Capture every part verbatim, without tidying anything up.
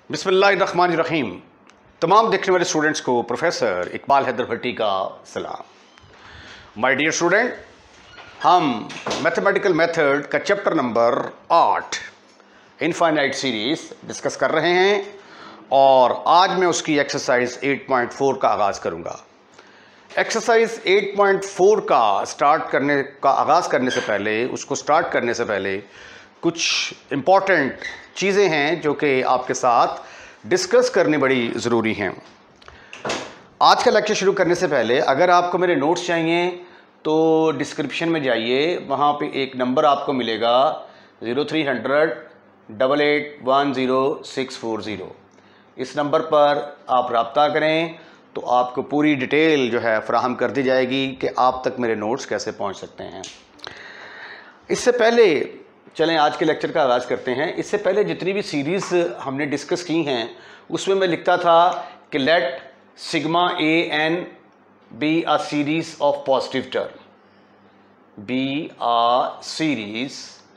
बिस्मिल्लाहिर्रहमानिर्रहीम। तमाम देखने वाले स्टूडेंट्स को प्रोफेसर इकबाल हैदर भट्टी का सलाम। माय डियर स्टूडेंट, हम मैथमेटिकल मेथड का चैप्टर नंबर आठ इनफाइनाइट सीरीज डिस्कस कर रहे हैं और आज मैं उसकी एक्सरसाइज आठ पॉइंट चार का आगाज़ करूंगा। एक्सरसाइज आठ पॉइंट चार का स्टार्ट करने का आगाज़ करने से पहले उसको स्टार्ट करने से पहले कुछ इम्पॉर्टेंट चीज़ें हैं जो कि आपके साथ डिस्कस करनी बड़ी ज़रूरी हैं। आज का लेक्चर शुरू करने से पहले अगर आपको मेरे नोट्स चाहिए तो डिस्क्रिप्शन में जाइए, वहाँ पे एक नंबर आपको मिलेगा zero three hundred double eight one zero six four zero. इस नंबर पर आप रब्ता करें तो आपको पूरी डिटेल जो है फराहम कर दी जाएगी कि आप तक मेरे नोट्स कैसे पहुँच सकते हैं। इससे पहले चलें आज के लेक्चर का आगाज़ करते हैं। इससे पहले जितनी भी सीरीज़ हमने डिस्कस की हैं उसमें मैं लिखता था कि let sigma a n be a series of positive term, be a series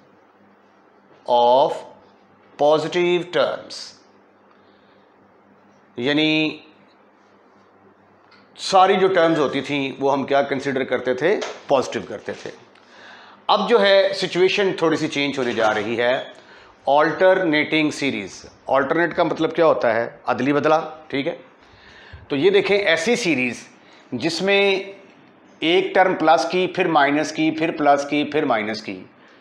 of positive terms, यानी सारी जो टर्म्स होती थी वो हम क्या कंसिडर करते थे, पॉजिटिव करते थे। अब जो है सिचुएशन थोड़ी सी चेंज होने जा रही है। ऑल्टरनेटिंग सीरीज़, ऑल्टरनेट का मतलब क्या होता है, अदली बदला, ठीक है। तो ये देखें ऐसी सीरीज़ जिसमें एक टर्म प्लस की, फिर माइनस की, फिर प्लस की, फिर माइनस की,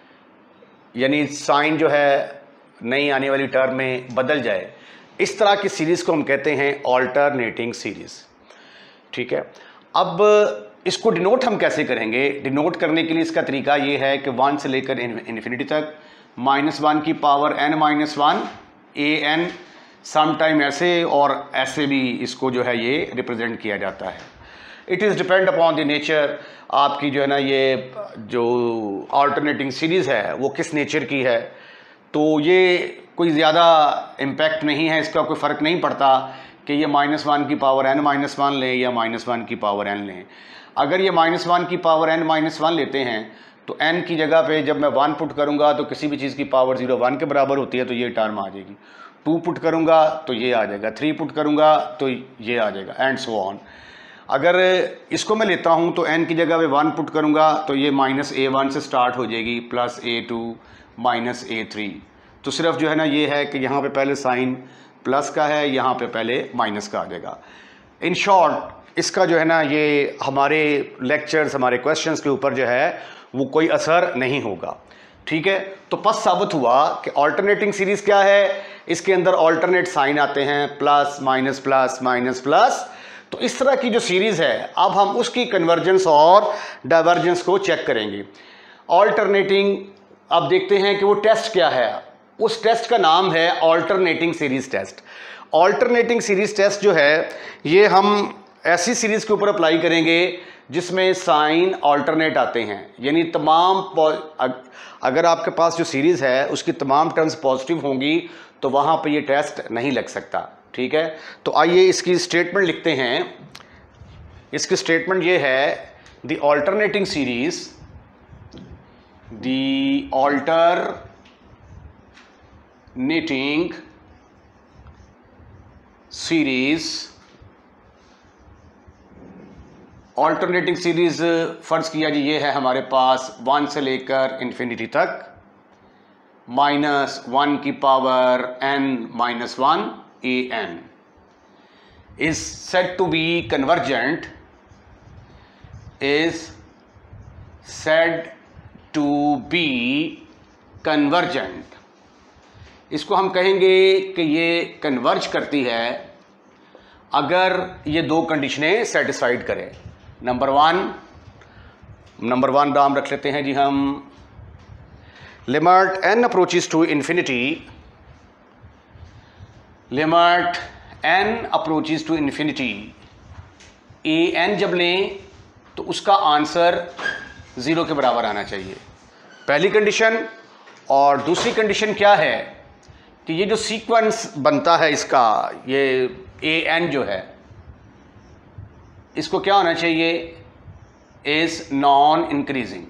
यानी साइन जो है नई आने वाली टर्म में बदल जाए, इस तरह की सीरीज़ को हम कहते हैं ऑल्टरनेटिंग सीरीज़, ठीक है। अब इसको डिनोट हम कैसे करेंगे? डिनोट करने के लिए इसका तरीका ये है कि वन से लेकर इन्फिनिटी तक माइनस वन की power n minus one a n, some time ऐसे और ऐसे भी इसको जो है ये रिप्रेजेंट किया जाता है। It is depend upon the nature, आपकी जो है ना ये जो ऑल्टरनेटिंग सीरीज़ है वो किस नेचर की है। तो ये कोई ज़्यादा इम्पैक्ट नहीं है, इसका कोई फ़र्क नहीं पड़ता कि ये माइनस वन की पावर एन माइनस वन लें या माइनस वन की पावर एन लें। अगर ये माइनस वन की पावर एन माइनस वन लेते हैं तो एन की जगह पे जब मैं वन पुट करूंगा तो किसी भी चीज़ की पावर जीरो वन के बराबर होती है तो ये टर्म आ जाएगी। टू पुट करूंगा तो ये आ जाएगा, थ्री पुट करूंगा तो ये आ जाएगा, एंड सो ऑन। अगर इसको मैं लेता हूं तो एन की जगह पे वन पुट करूंगा तो ये माइनस ए वन से स्टार्ट हो जाएगी, plus a two minus a three. तो सिर्फ जो है ना ये है कि यहाँ पे पहले साइन प्लस का है, यहाँ पे पहले माइनस का आ जाएगा। इन शॉर्ट इसका जो है ना ये हमारे लेक्चर्स, हमारे क्वेश्चंस के ऊपर जो है वो कोई असर नहीं होगा, ठीक है। तो बस साबित हुआ कि ऑल्टरनेटिंग सीरीज़ क्या है, इसके अंदर ऑल्टरनेट साइन आते हैं, plus minus plus minus plus. तो इस तरह की जो सीरीज़ है अब हम उसकी कन्वर्जेंस और डाइवर्जेंस को चेक करेंगे। ऑल्टरनेटिंग, अब देखते हैं कि वो टेस्ट क्या है। उस टेस्ट का नाम है alternating series test. Alternating series test जो है ये हम ऐसी सीरीज़ के ऊपर अप्लाई करेंगे जिसमें साइन ऑल्टरनेट आते हैं, यानी तमाम, अगर आपके पास जो सीरीज़ है उसकी तमाम टर्म्स पॉजिटिव होंगी तो वहाँ पे ये टेस्ट नहीं लग सकता, ठीक है। तो आइए इसकी स्टेटमेंट लिखते हैं। इसकी स्टेटमेंट ये है, the alternating series, the alternating series, alternating series फ़र्ज़ किया जी ये है हमारे पास वन से लेकर इन्फिनिटी तक, माइनस वन की power n minus one a n, is said to be convergent, is said to be convergent. इसको हम कहेंगे कि ये कन्वर्ज करती है अगर ये दो कंडीशनें सेटिस्फाइड करें। नंबर वन, नंबर वन नाम रख लेते हैं जी हम, limit n approaches to infinity, limit n approaches to infinity, a n जब लें तो उसका आंसर ज़ीरो के बराबर आना चाहिए, पहली कंडीशन। और दूसरी कंडीशन क्या है कि ये जो सीक्वेंस बनता है इसका, ये ए एन जो है इसको क्या होना चाहिए, is non increasing,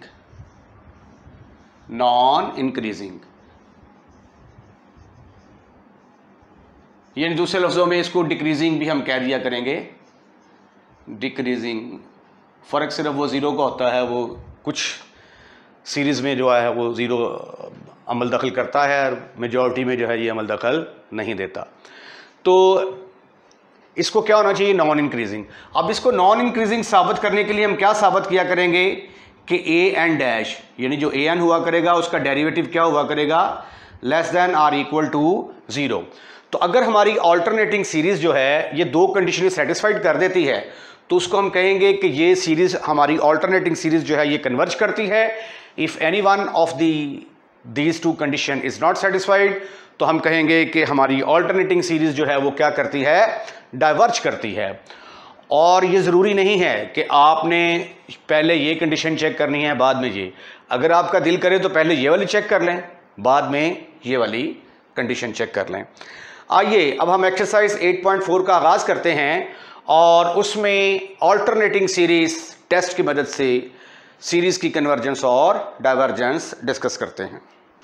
non increasing. यानी दूसरे लफ्ज़ों में इसको डिक्रीजिंग भी हम कह दिया करेंगे, डिक्रीजिंग। फ़र्क सिर्फ वो ज़ीरो का होता है, वो कुछ सीरीज़ में जो है वो ज़ीरो अमल दखल करता है और मेजॉरिटी में जो है ये अमल दखल नहीं देता। तो इसको क्या होना चाहिए, नॉन इंक्रीजिंग। अब इसको नॉन इंक्रीजिंग साबित करने के लिए हम क्या साबित किया करेंगे कि ए एन डैश, यानी जो ए एन हुआ करेगा उसका डेरिवेटिव क्या हुआ करेगा, less than or equal to zero. तो अगर हमारी ऑल्टरनेटिंग सीरीज़ जो है ये दो कंडीशन सेटिस्फाइड कर देती है तो उसको हम कहेंगे कि ये सीरीज़, हमारी ऑल्टरनेटिंग सीरीज़ जो है ये कन्वर्ज करती है। If any one of the these two condition is not satisfied तो हम कहेंगे कि हमारी ऑल्टरनेटिंग सीरीज़ जो है वो क्या करती है, डाइवर्ज करती है। और ये ज़रूरी नहीं है कि आपने पहले ये कंडीशन चेक करनी है बाद में ये, अगर आपका दिल करे तो पहले ये वाली चेक कर लें, बाद में ये वाली कंडीशन चेक कर लें। आइए अब हम एक्सरसाइज एट पॉइंट फोर का आगाज़ करते हैं और उसमें ऑल्टरनेटिंग सीरीज़ टेस्ट की मदद से सीरीज़ की कन्वर्जेंस और डाइवर्जेंस डिस्कस करते हैं।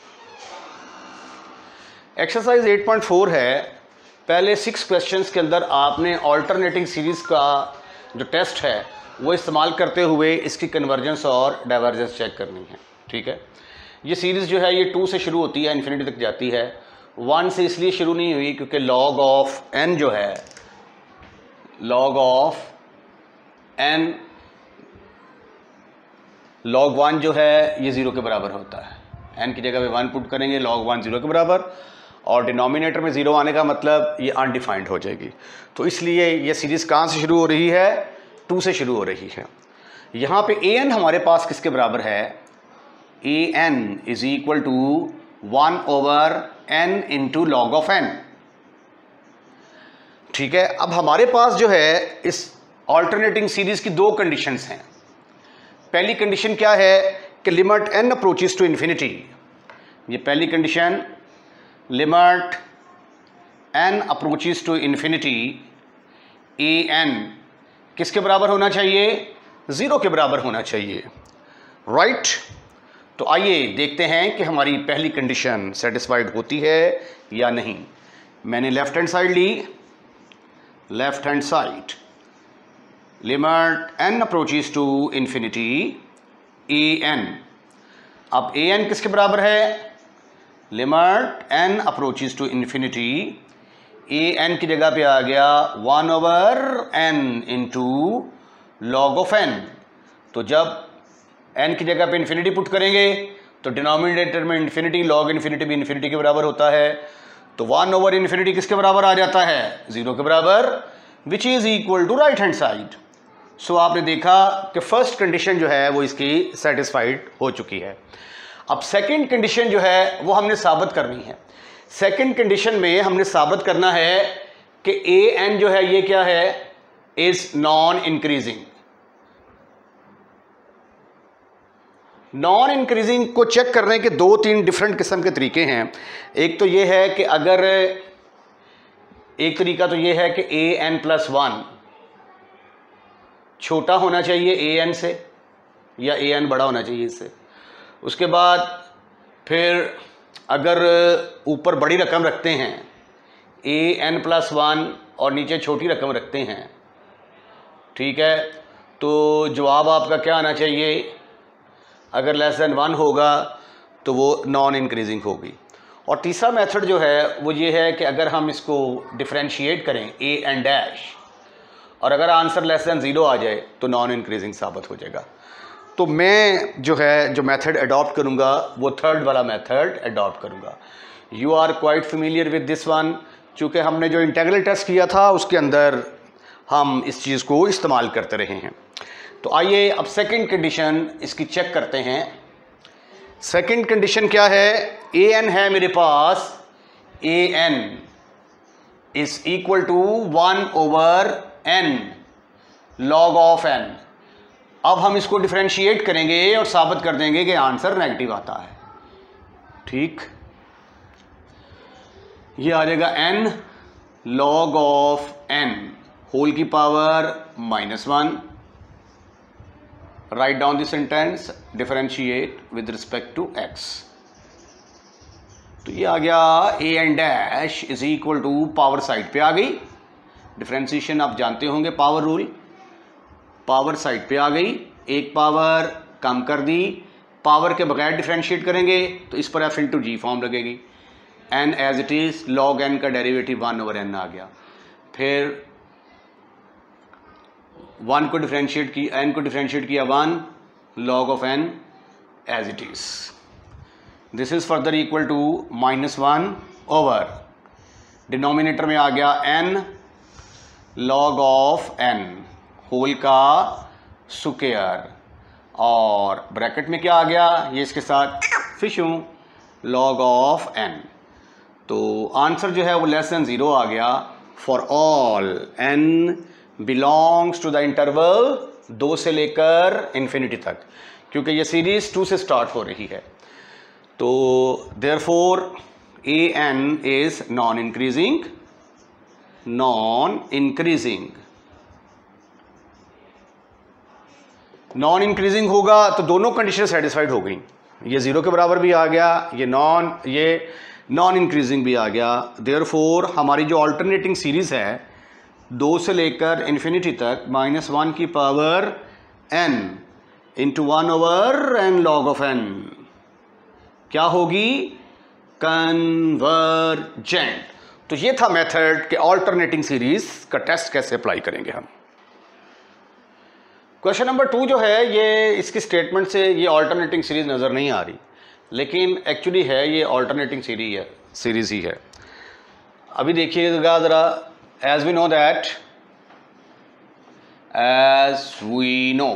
एक्सरसाइज एट पॉइंट फोर है, पहले सिक्स क्वेश्चंस के अंदर आपने ऑल्टरनेटिंग सीरीज़ का जो टेस्ट है वो इस्तेमाल करते हुए इसकी कन्वर्जेंस और डाइवर्जेंस चेक करनी है। ठीक है, ये सीरीज़ जो है ये टू से शुरू होती है, इन्फिनिटी तक जाती है। वन से इसलिए शुरू नहीं हुई क्योंकि लॉग ऑफ एन जो है, log of n, log one जो है ये ज़ीरो के बराबर होता है। एन की जगह पे वन पुट करेंगे, लॉग वन ज़ीरो के बराबर, और डिनोमिनेटर में ज़ीरो आने का मतलब ये अनडिफाइंड हो जाएगी। तो इसलिए ये सीरीज़ कहाँ से शुरू हो रही है, टू से शुरू हो रही है। यहाँ पे ए एन हमारे पास किसके बराबर है, a n is equal to one over n into log of n. ठीक है, अब हमारे पास जो है इस ऑल्टरनेटिंग सीरीज़ की दो कंडीशंस हैं। पहली कंडीशन क्या है कि limit n approaches to infinity, ये पहली condition, limit n approaches to infinity, a n किसके बराबर होना चाहिए, ज़ीरो के बराबर होना चाहिए। राइट, तो आइए देखते हैं कि हमारी पहली कंडीशन सेटिस्फाइड होती है या नहीं। मैंने लेफ्ट हैंड साइड ली, left hand side, limit n approaches to infinity a n. अब ए एन किसके बराबर है, limit n approaches to infinity, a n की जगह पे आ गया one over n into log of n. तो जब एन की जगह पे इन्फिनिटी पुट करेंगे तो डिनोमिनेटर में इन्फिनिटी, लॉग इन्फिनिटी भी इन्फिनिटी के बराबर होता है। तो वन ओवर इन्फिनिटी किसके बराबर आ जाता है, ज़ीरो के बराबर, which is equal to right hand side. So आपने देखा कि फर्स्ट कंडीशन जो है वो इसकी सेटिस्फाइड हो चुकी है। अब सेकंड कंडीशन जो है वो हमने साबित करनी है। सेकंड कंडीशन में हमने साबित करना है कि ए एन जो है ये क्या है, is non increasing. Non increasing को चेक करने के दो तीन डिफरेंट किस्म के तरीके हैं। एक तो ये है कि अगर, एक तरीका तो ये है कि ए एन प्लस वन छोटा होना चाहिए ए एन से, या ए एन बड़ा होना चाहिए इससे। उसके बाद फिर अगर ऊपर बड़ी रकम रखते हैं ए एन प्लस वन और नीचे छोटी रकम रखते हैं, ठीक है, तो जवाब आपका क्या आना चाहिए, अगर लेस देन वन होगा तो वो नॉन इंक्रीजिंग होगी। और तीसरा मेथड जो है वो ये है कि अगर हम इसको डिफरेंशिएट करें ए एन डैश, और अगर आंसर लेस देन ज़ीरो आ जाए तो नॉन इंक्रीजिंग साबित हो जाएगा। तो मैं जो है जो मेथड अडॉप्ट करूँगा वो थर्ड वाला मेथड अडॉप्ट करूँगा। You are quite familiar with this one, चूँकि हमने जो इंटीग्रल टेस्ट किया था उसके अंदर हम इस चीज़ को इस्तेमाल करते रहे हैं। तो आइए अब सेकंड कंडीशन इसकी चेक करते हैं। सेकंड कंडीशन क्या है, ए एन है मेरे पास, a n is equal to one over n log of n. अब हम इसको डिफरेंशिएट करेंगे और साबित कर देंगे कि आंसर नेगेटिव आता है। ठीक, ये आ जाएगा n log of n whole की power minus one. Write down the sentence, differentiate with respect to x. तो ये आ गया a n dash is equal to power side पे आ गई, डिफ्रेंसिएशन आप जानते होंगे पावर रूल, पावर साइड पे आ गई, एक पावर कम कर दी, पावर के बगैर डिफ्रेंशिएट करेंगे तो इस पर एफ इंटू जी फॉर्म लगेगी, n as it is, log n का डेरिवेटिव वन ओवर एन आ गया, फिर वन को डिफ्रेंशिएट की एन को डिफ्रेंशिएट किया one log of n as it is, this is further equal to minus one over denominator में आ गया n log of n whole का स्क्वायर, और ब्रैकेट में क्या आ गया, ये इसके साथ फिश हूँ, लॉग ऑफ एन। तो आंसर जो है वो लेस देन ज़ीरो आ गया for all n belongs to the interval दो से लेकर इन्फिनिटी तक, क्योंकि ये सीरीज टू से स्टार्ट हो रही है। तो therefore a n is non increasing, non increasing non increasing होगा तो दोनों कंडीशन सेटिस्फाइड हो गई, ये ज़ीरो के बराबर भी आ गया, ये नॉन ये नॉन इंक्रीजिंग भी आ गया। देयरफॉर हमारी जो अल्टरनेटिंग सीरीज़ है दो से लेकर इन्फिनिटी तक माइनस वन की power n into one over n log of n क्या होगी, कन्वर्जेंट। तो ये था मेथड कि अल्टरनेटिंग सीरीज का टेस्ट कैसे अप्लाई करेंगे हम। क्वेश्चन नंबर टू जो है ये इसकी स्टेटमेंट से ये अल्टरनेटिंग सीरीज नज़र नहीं आ रही, लेकिन एक्चुअली है ये अल्टरनेटिंग सीरीज है सीरीज ही है। अभी देखिएगा ज़रा, as we know that as we know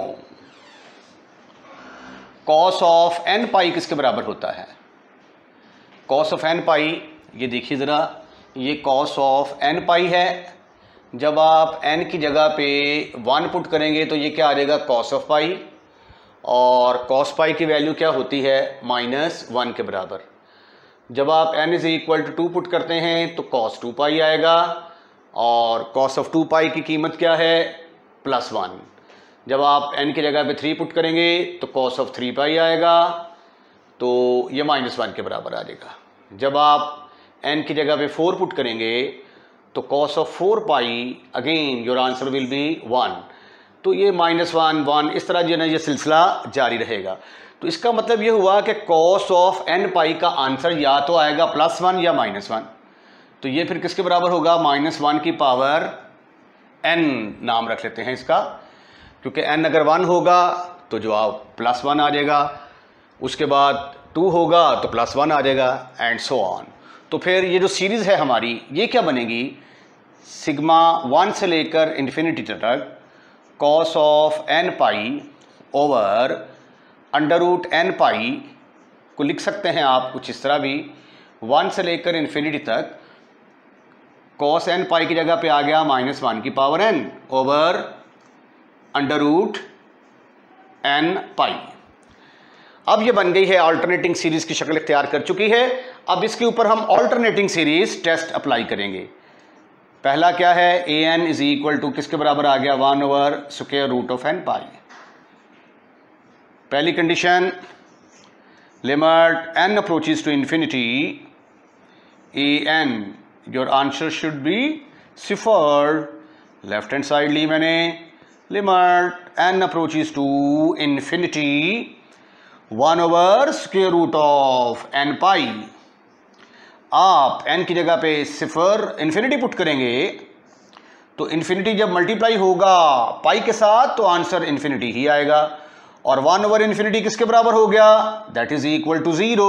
cos of n pi किसके बराबर होता है, कॉस ऑफ एन पाई, ये देखिए ज़रा, ये कॉस ऑफ एन पाई है, जब आप n की जगह पे वन पुट करेंगे तो ये क्या आ जाएगा, कॉस ऑफ पाई, और कॉस पाई की वैल्यू क्या होती है, माइनस वन के बराबर। जब आप n is equal to two put करते हैं तो कॉस टू पाई आएगा, और कॉस ऑफ टू पाई की कीमत क्या है, प्लस वन। जब आप n की जगह पे थ्री पुट करेंगे तो कॉस ऑफ थ्री पाई आएगा, तो ये माइनस वन के बराबर आ जाएगा। जब आप n की जगह पे फोर पुट करेंगे तो cos of four pi, again your answer will be one. तो ये माइनस वन वन इस तरह जो है ना ये सिलसिला जारी रहेगा। तो इसका मतलब ये हुआ कि कॉस ऑफ एन पाई का आंसर या तो आएगा प्लस वन या माइनस वन। तो ये फिर किसके बराबर होगा, माइनस वन की पावर एन नाम रख लेते हैं इसका, क्योंकि एन अगर वन होगा तो जवाब प्लस वन आ जाएगा, उसके बाद टू होगा तो प्लस वन आ जाएगा, एंड सो ऑन। तो फिर ये जो सीरीज़ है हमारी ये क्या बनेगी, सिग्मा वन से लेकर इन्फिनिटी तक cos of n pi over under root n pi को लिख सकते हैं आप कुछ इस तरह भी, वन से लेकर इन्फिनिटी तक कॉस एन पाई की जगह पे आ गया माइनस वन की power n over under root n pi. अब ये बन गई है अल्टरनेटिंग सीरीज की शक्ल इख्तियार कर चुकी है। अब इसके ऊपर हम अल्टरनेटिंग सीरीज टेस्ट अप्लाई करेंगे। पहला क्या है, a n is equal to किसके बराबर आ गया, one over square root of n pi. पहली condition, limit n approaches to infinity a n, your answer should be सिफर। लेफ्ट हैंड साइड ली मैंने, limit n approaches to infinity one over square root of n pi. आप n की जगह पे सिफर infinity put करेंगे तो इन्फिनिटी जब मल्टीप्लाई होगा पाई के साथ तो आंसर इन्फिनिटी ही आएगा, और वन ओवर इन्फिनिटी किसके बराबर हो गया, that is equal to zero,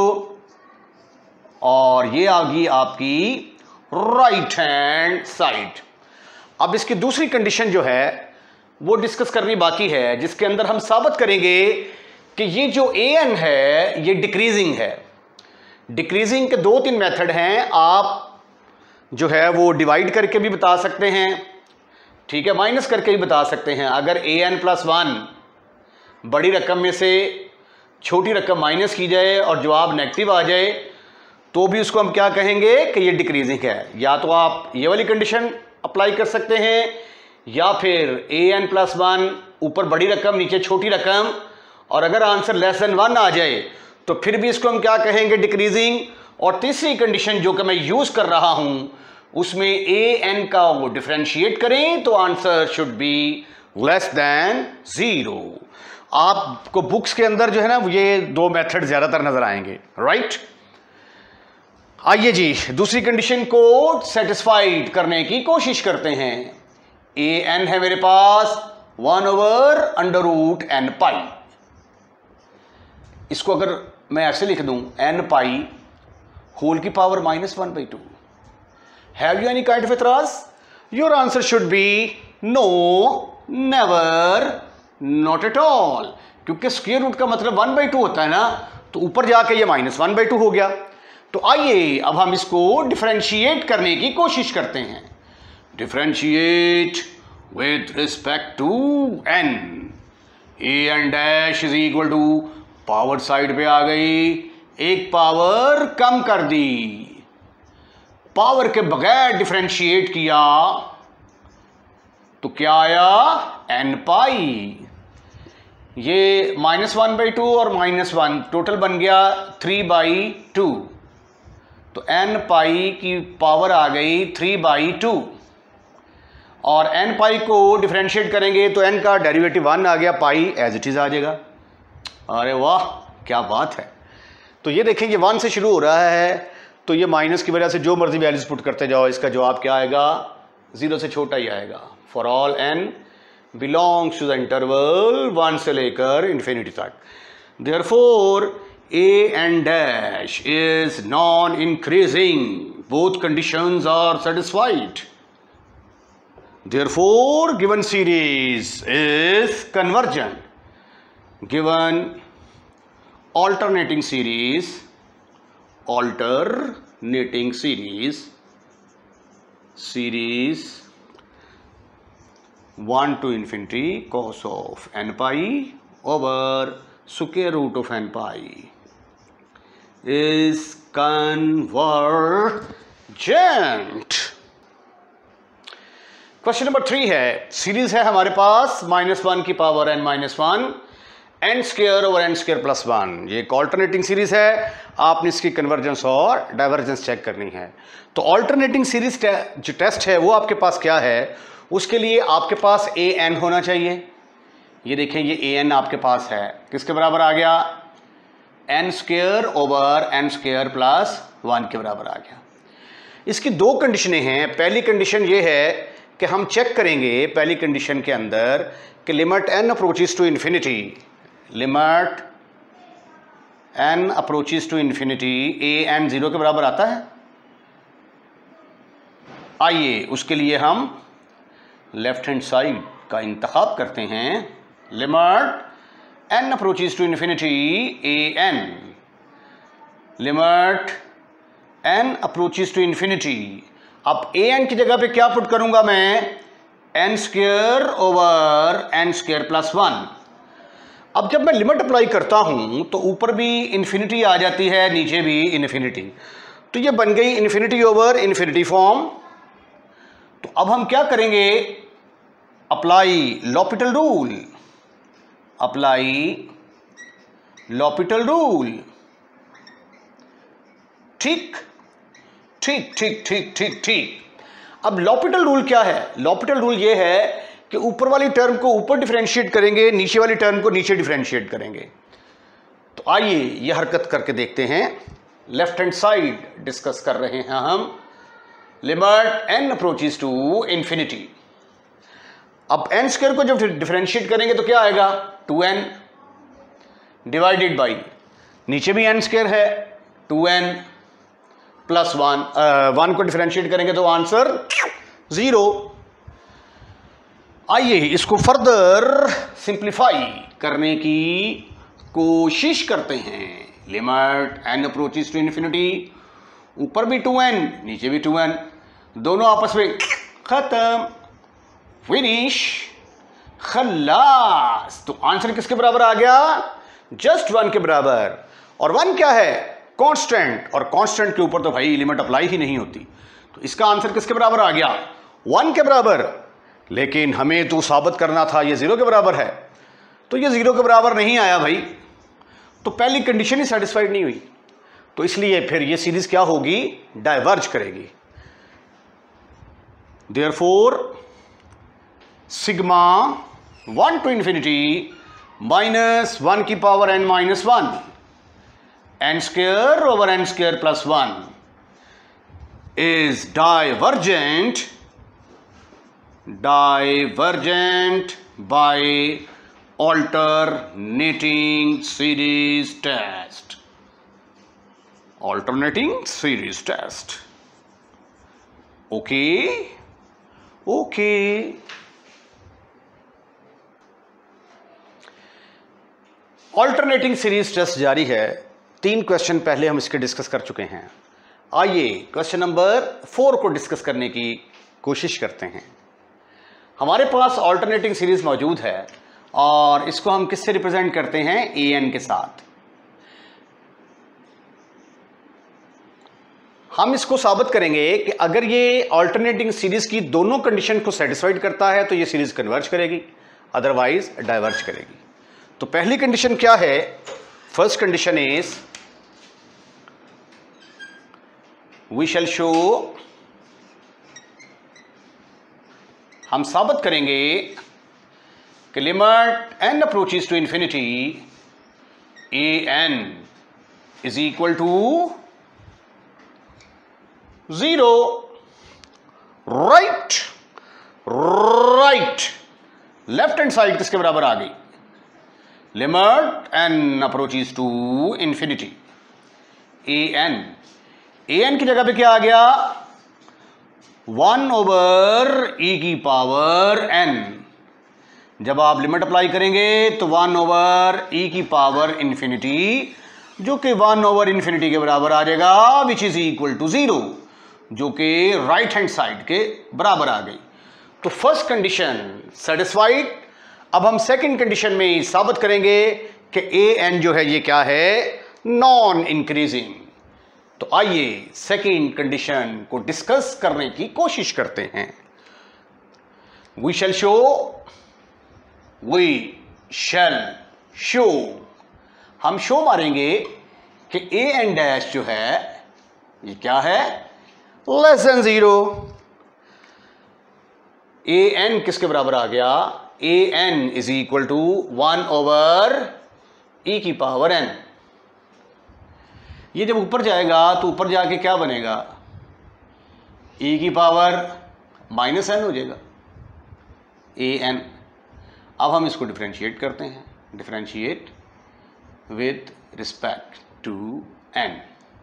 और ये आ गई आपकी राइट हैंड साइड। अब इसकी दूसरी कंडीशन जो है वो डिस्कस करनी बाकी है, जिसके अंदर हम साबित करेंगे कि ये जो ए एन है ये डिक्रीजिंग है। डिक्रीजिंग के दो तीन मेथड हैं, आप जो है वो डिवाइड करके भी बता सकते हैं, ठीक है, माइनस करके भी बता सकते हैं। अगर ए एन प्लस वन बड़ी रकम में से छोटी रकम माइनस की जाए और जवाब नेगेटिव आ जाए तो भी उसको हम क्या कहेंगे कि ये डिक्रीजिंग है। या तो आप ये वाली कंडीशन अप्लाई कर सकते हैं, या फिर ए एन प्लस वन ऊपर बड़ी रकम नीचे छोटी रकम, और अगर आंसर लेस देन वन आ जाए तो फिर भी इसको हम क्या कहेंगे, डिक्रीजिंग। और तीसरी कंडीशन जो कि मैं यूज कर रहा हूं उसमें ए एन का वो डिफरेंशिएट करें तो answer should be less than zero. आपको बुक्स के अंदर जो है ना ये दो मेथड ज्यादातर नजर आएंगे, राइट। आइए जी दूसरी कंडीशन को सेटिस्फाइड करने की कोशिश करते हैं। ए एन है मेरे पास one over under root n pi. इसको अगर मैं ऐसे लिख दूं एन पाई होल की power minus one by two. Have you any kind of एतराज? Your answer should be no, never, not at all, क्योंकि स्क्वायर रूट का मतलब वन बाई टू होता है ना, तो ऊपर जाके ये माइनस वन बाई टू हो गया। तो आइए अब हम इसको डिफरेंशिएट करने की कोशिश करते हैं। Differentiate with respect to n. A n dash is equal to power side पे आ गई, एक पावर कम कर दी, पावर के बगैर डिफरेंशिएट किया तो क्या आया एन पाई। ये माइनस वन बाई टू और माइनस वन टोटल बन गया थ्री बाई टू, तो एन पाई की पावर आ गई थ्री बाई टू। और एन पाई को डिफरेंशिएट करेंगे तो एन का डेरिवेटिव वन आ गया, पाई एज इट इज आ जाएगा। अरे वाह क्या बात है। तो ये देखें ये वन से शुरू हो रहा है, तो ये माइनस की वजह से जो मर्जी वैल्यूज पुट करते जाओ इसका जवाब क्या आएगा, जीरो से छोटा ही आएगा। For all n belongs to the interval one से लेकर इंफिनिटी तक। Therefore a n dash is non increasing, both conditions are satisfied. Therefore given series is convergent. Given alternating series, alternating series, series one to infinity cos of n pi over square root of n pi is convergent. Question number three है, series है हमारे पास minus one की power n minus one n square over n square plus one. ये एक alternating series है, आपने इसकी कन्वर्जेंस और डाइवर्जेंस चेक करनी है। तो ऑल्टरनेटिंग सीरीज जो टेस्ट है वो आपके पास क्या है, उसके लिए आपके पास ए एन होना चाहिए। ये देखें ये ए एन आपके पास है, किसके बराबर आ गया, n square over n square plus one के बराबर आ गया। इसकी दो कंडीशनें हैं। पहली कंडीशन ये है कि हम चेक करेंगे पहली कंडीशन के अंदर कि limit n approaches to infinity, limit n approaches to infinity, a n zero के बराबर आता है। आइए उसके लिए हम लेफ्ट हैंड साइड का इंतखाब करते हैं। Limit n approaches to infinity a n, limit n approaches to infinity. अब ए एन की जगह पे क्या पुट करूंगा मैं, n square over n square plus one. अब जब मैं लिमिट अप्लाई करता हूं तो ऊपर भी इन्फिनिटी आ जाती है, नीचे भी इन्फिनिटी, तो ये बन गई इन्फिनिटी ओवर इन्फिनिटी फॉर्म। तो अब हम क्या करेंगे, apply L'Hopital rule, apply L'Hopital rule. ठीक ठीक ठीक ठीक ठीक ठीक। अब लॉपिटल रूल क्या है, लॉपिटल रूल ये है कि ऊपर वाली टर्म को ऊपर डिफरेंशिएट करेंगे, नीचे वाली टर्म को नीचे डिफरेंशिएट करेंगे। तो आइए ये हरकत करके देखते हैं। लेफ्ट हैंड साइड डिस्कस कर रहे हैं हम, limit n approaches to infinity. अब एन स्क्वायर को जब डिफरेंशिएट करेंगे तो क्या आएगा, टू एन डिवाइडेड बाई, नीचे भी एन स्क्वायर है, two n plus one, one को डिफरेंशिएट करेंगे तो आंसर जीरो। आइए इसको फर्दर सिंप्लीफाई करने की कोशिश करते हैं। Limit n approaches to infinity, ऊपर भी टू एन नीचे भी टू एन, दोनों आपस में खत्म, फिनिश, खल्लास। तो आंसर किसके बराबर आ गया, जस्ट वन के बराबर। और वन क्या है, कांस्टेंट, और कांस्टेंट के ऊपर तो भाई लिमिट अप्लाई ही नहीं होती। तो इसका आंसर किसके बराबर आ गया, वन के बराबर। लेकिन हमें तो साबित करना था ये जीरो के बराबर है, तो ये जीरो के बराबर नहीं आया भाई, तो पहली कंडीशन ही सेटिस्फाइड नहीं हुई। तो इसलिए फिर ये सीरीज क्या होगी, डाइवर्ज करेगी। Therefore sigma one to infinity minus one की power n minus one n square over n square plus one is divergent divergent by alternating series test alternating series test okay okay alternating series test जारी है। तीन question पहले हम इसके discuss कर चुके हैं। आइए क्वेश्चन नंबर फोर को डिस्कस करने की कोशिश करते हैं। हमारे पास ऑल्टरनेटिंग सीरीज मौजूद है और इसको हम किससे रिप्रेजेंट करते हैं, ए एन के साथ। हम इसको साबित करेंगे कि अगर ये ऑल्टरनेटिंग सीरीज की दोनों कंडीशन को सेटिस्फाइड करता है तो ये सीरीज कन्वर्ज करेगी, अदरवाइज डाइवर्ज करेगी। तो पहली कंडीशन क्या है, first condition is we shall show, हम साबित करेंगे कि limit n approaches to infinity a n is equal to zero. Right right left hand side किसके बराबर आ गई, limit n approaches to infinity a n, a n की जगह पे क्या आ गया, वन ओवर e की पावर n। जब आप लिमिट अप्लाई करेंगे तो वन ओवर e की पावर इंफिनिटी, जो कि वन ओवर इंफिनिटी के बराबर आ जाएगा, which is equal to zero, जो कि राइट हैंड साइड के बराबर आ गई। तो फर्स्ट कंडीशन सेटिस्फाइड। अब हम सेकंड कंडीशन में साबित करेंगे कि ए एन जो है ये क्या है, नॉन इंक्रीजिंग। तो आइए सेकंड कंडीशन को डिस्कस करने की कोशिश करते हैं। We shall show we shall show हम शो मारेंगे कि ए एन डैश जो है ये क्या है, less than zero. A n किसके बराबर आ गया, a n is equal to one over e की पावर एन। ये जब ऊपर जाएगा तो ऊपर जाके क्या बनेगा, ई की पावर माइनस एन हो जाएगा, ए एन। अब हम इसको डिफरेंशिएट करते हैं, differentiate with respect to n.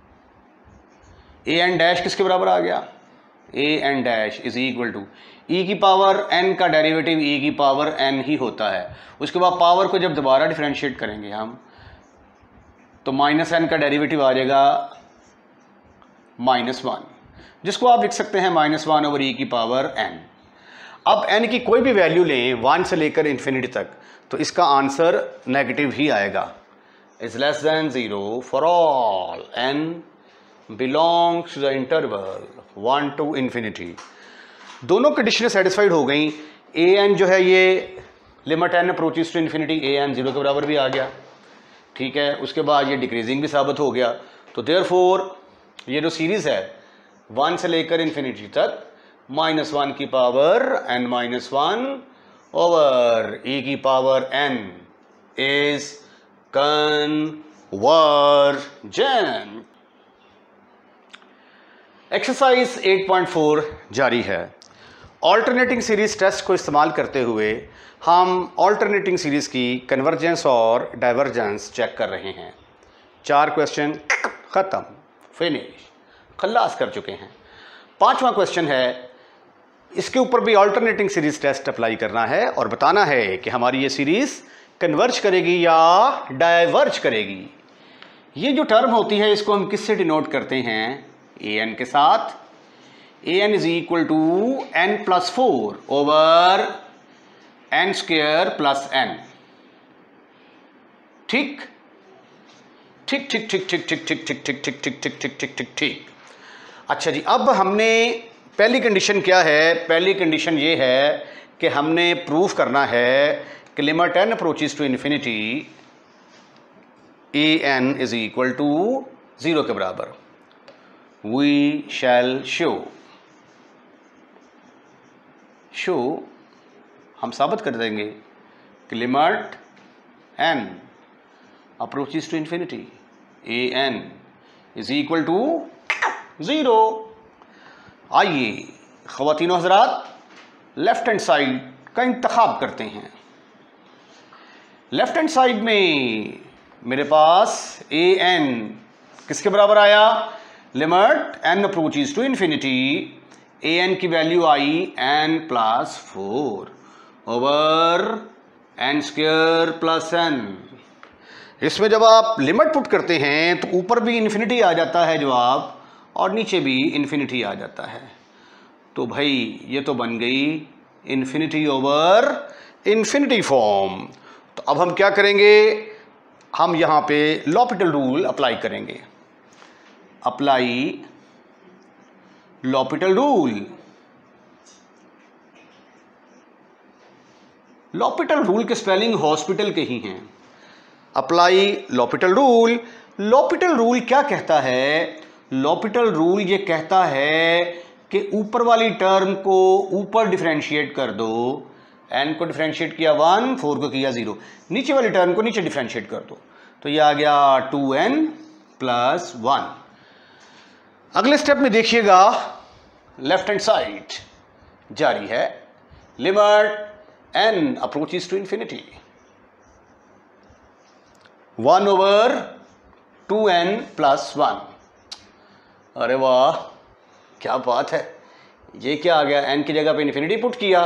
A n dash किसके बराबर आ गया, a n dash is equal to e की पावर एन का डेरिवेटिव ई की पावर एन ही होता है। उसके बाद पावर को जब दोबारा डिफरेंशिएट करेंगे हम तो माइनस एन का डेरिवेटिव आ जाएगा माइनस वन, जिसको आप लिख सकते हैं माइनस वन ओवर ई की पावर एन। अब n की कोई भी वैल्यू लें वन से लेकर इन्फिनिटी तक तो इसका आंसर नेगेटिव ही आएगा। Is less than zero for all n belongs to the interval one to infinity. दोनों कंडीशनें सेटिस्फाइड हो गई। ए एन जो है ये limit n approaches to infinity, a n zero के बराबर भी आ गया, ठीक है। उसके बाद ये डिक्रीजिंग भी साबित हो गया। तो देयरफॉर ये जो सीरीज है वन से लेकर इन्फिनिटी तक माइनस वन की power n minus one over e की power n is convergent. Exercise eight point four जारी है। ऑल्टरनेटिंग सीरीज टेस्ट को इस्तेमाल करते हुए हम ऑल्टरनेटिंग सीरीज की कन्वर्जेंस और डाइवर्जेंस चेक कर रहे हैं। चार क्वेश्चन खत्म, फिनिश, खल्लास कर चुके हैं। पांचवा क्वेश्चन है, इसके ऊपर भी ऑल्टरनेटिंग सीरीज टेस्ट अप्लाई करना है और बताना है कि हमारी ये सीरीज कन्वर्ज करेगी या डाइवर्ज करेगी। ये जो टर्म होती है इसको हम किससे डिनोट करते हैं, ए एन के साथ। A n is equal to n plus four over n square plus n. ठीक ठीक ठीक ठीक ठीक ठीक ठीक ठीक ठीक ठीक ठीक ठीक ठीक ठीक ठीक ठीक अच्छा जी, अब हमने पहली कंडीशन क्या है, पहली कंडीशन ये है कि हमने प्रूफ करना है कि limit n approaches to infinity a n is equal to zero के बराबर, वी शैल शो, शो हम साबित कर देंगे कि limit n approaches to infinity a n is equal to zero. आइए ख़वातीनो हज़रात लेफ्ट हैंड साइड का इंतखाब करते हैं। लेफ्ट हैंड साइड में मेरे पास ए एन किसके बराबर आया, limit n approaches to infinity, a n की वैल्यू आई n plus four over n square plus n. इसमें जब आप लिमिट पुट करते हैं तो ऊपर भी इन्फिनिटी आ जाता है जवाब, और नीचे भी इन्फिनिटी आ जाता है। तो भाई ये तो बन गई इन्फिनिटी ओवर इन्फिनिटी फॉर्म। तो अब हम क्या करेंगे, हम यहाँ पे लॉपिटल रूल अप्लाई करेंगे। Apply L'Hopital rule. L'Hopital rule के स्पेलिंग हॉस्पिटल के ही हैं। Apply L'Hopital rule. L'Hopital rule क्या कहता है, लॉपिटल रूल ये कहता है कि ऊपर वाली टर्म को ऊपर डिफरेंशिएट कर दो, एन को डिफरेंशिएट किया वन, फोर को किया जीरो, नीचे वाली टर्म को नीचे डिफरेंशिएट कर दो, तो ये आ गया टू एन प्लस वन। अगले स्टेप में देखिएगा लेफ्ट हैंड साइड जारी है, limit n approaches to infinity, one over two n plus one. अरे वाह क्या बात है, ये क्या आ गया, एन की जगह पे इन्फिनिटी पुट किया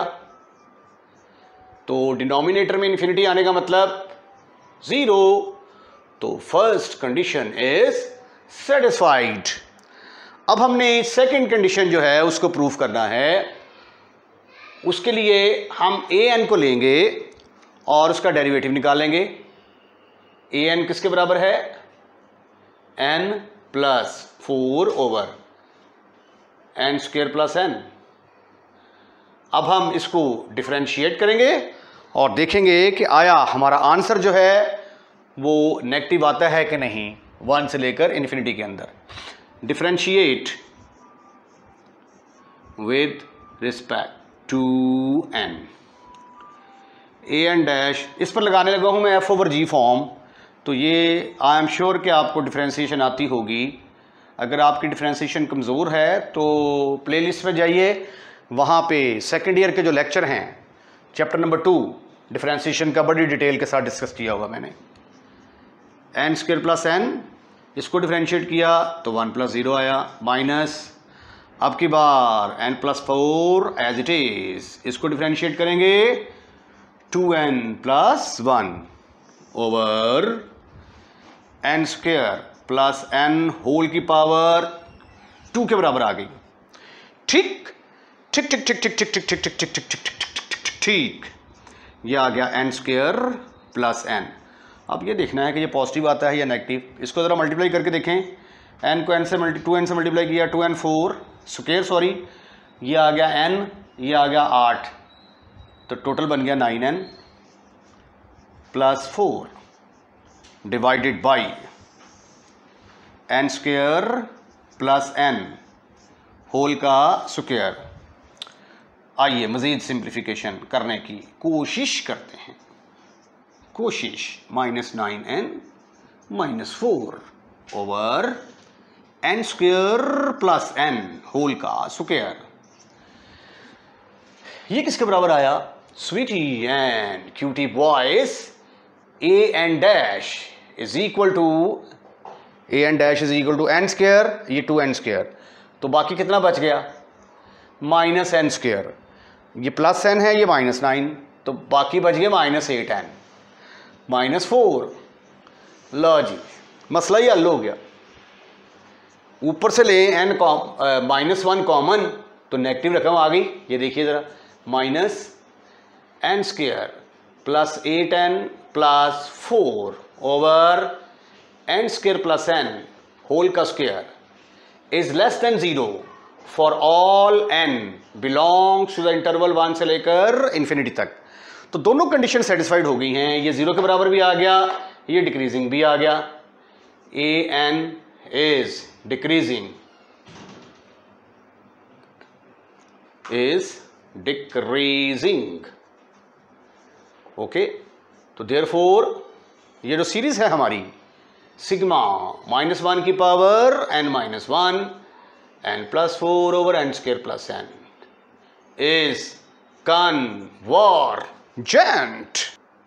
तो डिनोमिनेटर में इन्फिनिटी आने का मतलब जीरो। तो फर्स्ट कंडीशन इज सेटिस्फाइड। अब हमने सेकंड कंडीशन जो है उसको प्रूफ करना है। उसके लिए हम ए एन को लेंगे और उसका डेरिवेटिव निकालेंगे। ए एन किसके बराबर है, n plus four over n square plus n. अब हम इसको डिफरेंशिएट करेंगे और देखेंगे कि आया हमारा आंसर जो है वो नेगेटिव आता है कि नहीं, वन से लेकर इन्फिनिटी के अंदर। Differentiate with respect to n, a n dash, इस पर लगाने लगा हूं मैं एफ ओवर जी फॉर्म। तो ये आई एम श्योर कि आपको डिफरेंशिएशन आती होगी। अगर आपकी डिफरेंशिएशन कमज़ोर है तो प्लेलिस्ट में जाइए, वहाँ पे सेकंड ईयर के जो लेक्चर हैं चैप्टर नंबर टू डिफरेंशिएशन का बड़ी डिटेल के साथ डिस्कस किया हुआ मैंने। एन स्क्वायर प्लस एन, इसको डिफरेंशिएट किया तो वन प्लस ज़ीरो आया, माइनस अब की बार n plus four as it is, इसको डिफरेंशिएट करेंगे two n plus one over n square plus n whole की पावर टू के बराबर आ गई। ठीक ठीक ठीक ठीक ठीक ठीक ठीक ठीक ठीक ठीक ठीक ठीक ठीक ठीक ठीक ये आ गया एन स्क्वायर प्लस एन। अब ये देखना है कि ये पॉजिटिव आता है या नेगेटिव। इसको ज़रा मल्टीप्लाई करके देखें, एन को एन से मल्टी टू एन से मल्टीप्लाई किया, two n four square sorry, ये आ गया एन, ये आ गया आठ, तो टोटल बन गया nine n plus four divided by n square plus n whole का स्क्वायर। आइए मज़ीद सिंप्लीफिकेशन करने की कोशिश करते हैं। कोशिश, minus nine n minus four over n square plus n whole का स्क्वायर। ये किसके बराबर आया, sweety and cutie boys, a n dash is equal to a n dash is equal to n square, ये टू एन स्क्वायर, तो बाकी कितना बच गया, माइनस एन स्क्वायर। ये प्लस एन है, ये माइनस नाइन, तो बाकी बच गया minus eight n minus four. लो जी मसला ही हल हो गया। ऊपर से ले n com minus one common तो नेगेटिव रकम आ गई। ये देखिए ज़रा, minus n square plus eight n plus four over n square plus n whole का square is less than zero for all n belongs to the interval one से लेकर इन्फिनिटी तक। तो दोनों कंडीशन सेटिस्फाइड हो गई हैं। ये जीरो के बराबर भी आ गया, ये डिक्रीजिंग भी आ गया। A n is decreasing is decreasing okay. तो देयरफॉर ये जो सीरीज है हमारी सिग्मा माइनस वन की power n minus one n plus four over n square plus n is convergent.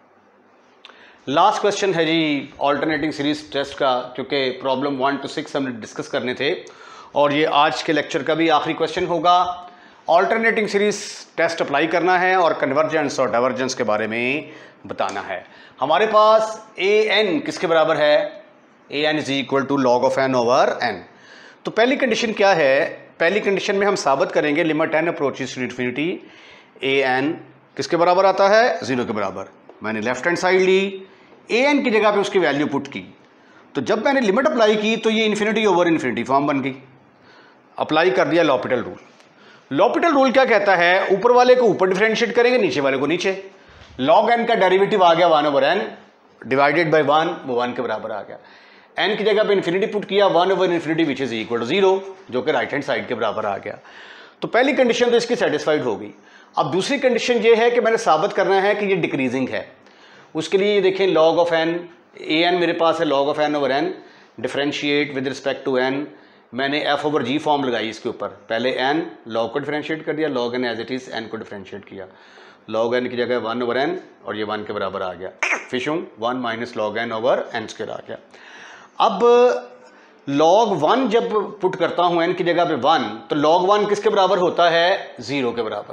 Last question है जी ऑल्टरनेटिंग सीरीज टेस्ट का, क्योंकि प्रॉब्लम वन टू सिक्स हमने डिस्कस करने थे और ये आज के लेक्चर का भी आखिरी क्वेश्चन होगा। ऑल्टरनेटिंग सीरीज टेस्ट अप्लाई करना है और कन्वर्जेंस और डाइवर्जेंस के बारे में बताना है। हमारे पास ए एन किसके बराबर है, a n is equal to log of n over n. तो पहली कंडीशन क्या है, पहली कंडीशन में हम साबित करेंगे limit n approaches to infinity a n किसके बराबर आता है, जीरो के बराबर। मैंने लेफ्ट हैंड साइड ली, ए एन की जगह पे उसकी वैल्यू पुट की, तो जब मैंने लिमिट अप्लाई की तो ये इन्फिनिटी ओवर इन्फिनिटी फॉर्म बन गई। अप्लाई कर दिया लॉपिटल रूल। लॉपिटल रूल क्या कहता है, ऊपर वाले को ऊपर डिफरेंशिएट करेंगे, नीचे वाले को नीचे। लॉग एन का डेरिवेटिव आ गया one over n divided by one, वो वन के बराबर आ गया। एन की जगह पे इन्फिनिटी पुट किया, one over infinity which is equal to zero, जो कि राइट हैंड साइड के बराबर आ गया। तो पहली कंडीशन तो इसकी सेटिस्फाइड हो गई। अब दूसरी कंडीशन ये है कि मैंने साबित करना है कि ये डिक्रीजिंग है। उसके लिए ये देखें log of n, a n मेरे पास है log of n over n, differentiate with respect to n. मैंने एफ ओवर जी फॉर्म लगाई इसके ऊपर, पहले एन लॉग को डिफरेंशिएट कर दिया, log n as it is, n को डिफरेंशिएट किया, लॉग एन की जगह वन ओवर एन और ये वन के बराबर आ गया। फिशूं one minus log n over n square आ गया। अब लॉग वन जब पुट करता हूं एन की जगह पे वन, तो लॉग वन किसके बराबर होता है, जीरो के बराबर।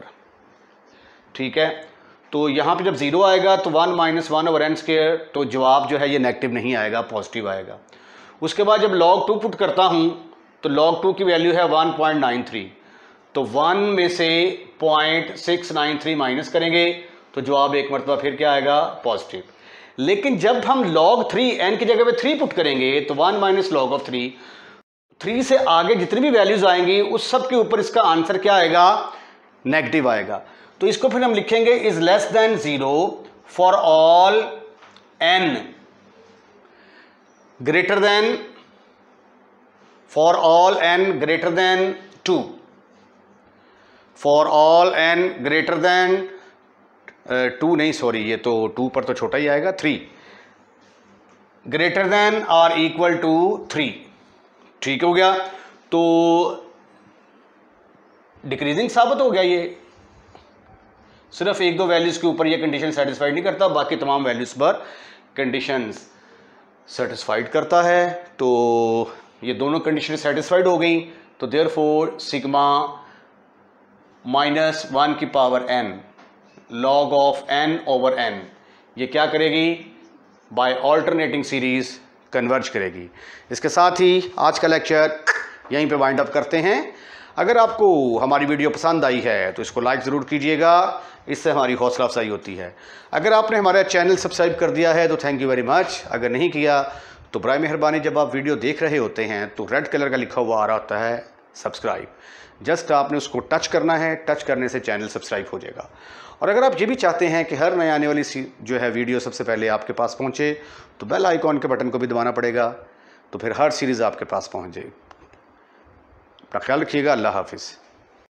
ठीक है, तो यहाँ पे जब जीरो आएगा तो one minus one over n square, तो जवाब जो है ये नेगेटिव नहीं आएगा, पॉजिटिव आएगा। उसके बाद जब लॉग टू पुट करता हूँ तो लॉग टू की वैल्यू है वन पॉइंट नाइन थ्री, तो वन में से point six nine three minus करेंगे तो जवाब एक मरतबा फिर क्या आएगा, पॉजिटिव। लेकिन जब हम लॉग थ्री एन की जगह पे थ्री पुट करेंगे तो one minus log of three, three से आगे जितनी भी वैल्यूज आएंगी उस सब के ऊपर इसका आंसर क्या आएगा, नेगेटिव आएगा। तो इसको फिर हम लिखेंगे is less than zero for all n greater than, for all n greater than two, for all n greater than two नहीं सॉरी ये तो टू पर तो छोटा ही आएगा, थ्री ग्रेटर देन और इक्वल टू थ्री। ठीक हो गया, तो डिक्रीजिंग साबित हो गया। ये सिर्फ एक दो वैल्यूज के ऊपर ये कंडीशन सेटिस्फाइड नहीं करता, बाकी तमाम वैल्यूज पर कंडीशंस सेटिस्फाइड करता है। तो ये दोनों कंडीशन सेटिस्फाइड हो गई, तो देयरफॉर सिग्मा माइनस वन की power n log of n over n ये क्या करेगी, बाय ऑल्टरनेटिंग सीरीज कन्वर्ज करेगी। इसके साथ ही आज का लेक्चर यहीं पे वाइंड अप करते हैं। अगर आपको हमारी वीडियो पसंद आई है तो इसको लाइक ज़रूर कीजिएगा, इससे हमारी हौसला अफजाई होती है। अगर आपने हमारा चैनल सब्सक्राइब कर दिया है तो थैंक यू वेरी मच। अगर नहीं किया तो बराए मेहरबानी जब आप वीडियो देख रहे होते हैं तो रेड कलर का लिखा हुआ आ रहा होता है सब्सक्राइब, जस्ट आपने उसको टच करना है, टच करने से चैनल सब्सक्राइब हो जाएगा। और अगर आप ये भी चाहते हैं कि हर नए आने वाली जो है वीडियो सबसे पहले आपके पास पहुँचे तो बेल आइकॉन के बटन को भी दबाना पड़ेगा, तो फिर हर सीरीज़ आपके पास पहुँच जाएगी। अपना ख्याल रखिएगा, अल्लाह हाफिज़।